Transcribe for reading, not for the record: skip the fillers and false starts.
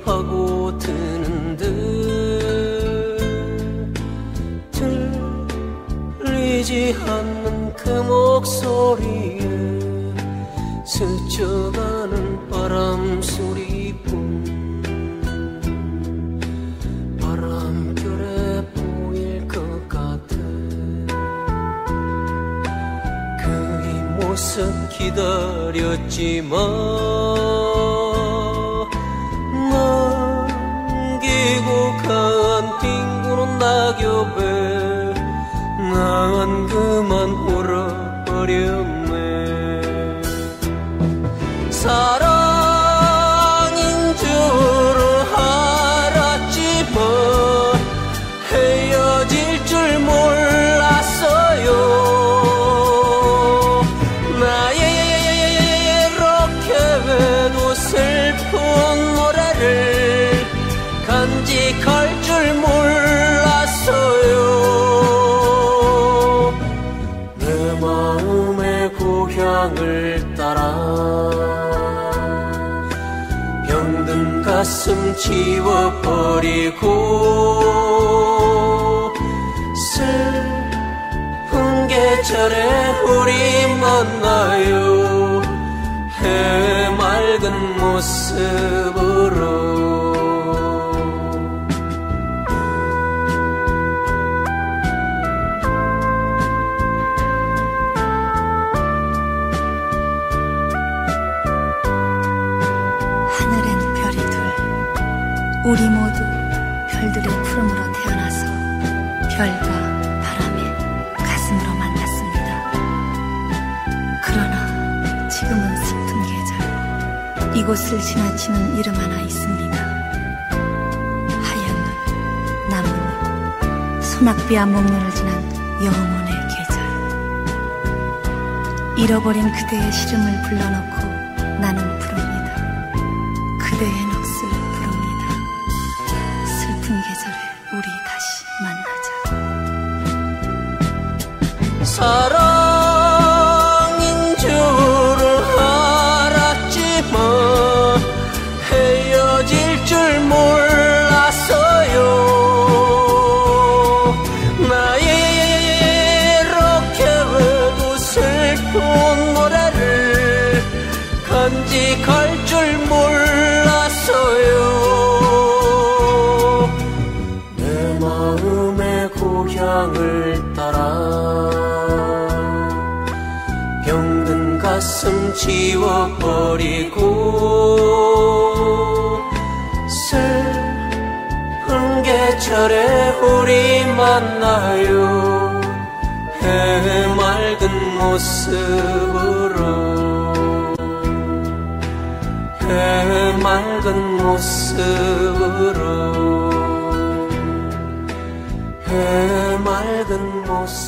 파고드는 듯 들리지 않는 그 목소리에 스쳐가는 바람 소리뿐 바람결에 보일 것 같아. 그의 모습 기다렸지만 남기고 간 빈구는 낙엽에 난 그만 울어버렸네. 사랑인 줄은 알았지만 헤어질 줄 몰랐어요. 나의 이렇게도 슬픈 노래를 간직할 줄 몰랐어요. 내 마음의 고향을 따라 병든 가슴 지워버리고 슬픈 계절에 우리 만나요. 해맑은 모습으로. 우리 모두 별들의 푸름으로 태어나서 별과 바람의 가슴으로 만났습니다. 그러나 지금은 슬픈 계절, 이곳을 지나치는 이름 하나 있습니다. 하얀 눈, 나뭇잎, 소낙비와 목련을 지난 영혼의 계절. 잃어버린 그대의 시름을 불러넣고 나는 부릅니다. 그대의 넋을 부릅니다. 슬픈 계절에 우리 다시 만나자. 사랑인 줄은 알았지만 헤어질 줄 몰랐어요. 나의 이렇게도 슬픈 노래를 간직할 줄 몰랐어요. 내 마음의 고향을 따라 병든 가슴 지워버리고 슬픈 계절에 우리 만나요. 해맑은 모습으로. 해맑은 모습으로. 해맑은 모습